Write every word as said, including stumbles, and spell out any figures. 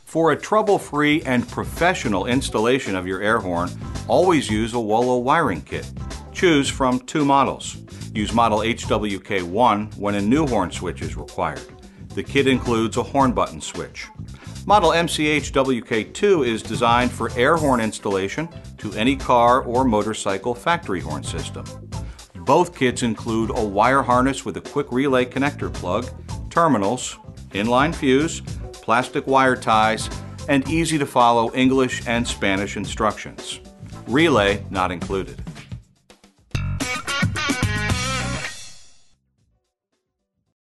For a trouble-free and professional installation of your air horn, always use a Wolo wiring kit. Choose from two models. Use model H W K one when a new horn switch is required. The kit includes a horn button switch. Model M C H W K two is designed for air horn installation to any car or motorcycle factory horn system. Both kits include a wire harness with a quick relay connector plug, terminals, inline fuse, plastic wire ties, and easy to follow English and Spanish instructions. Relay not included.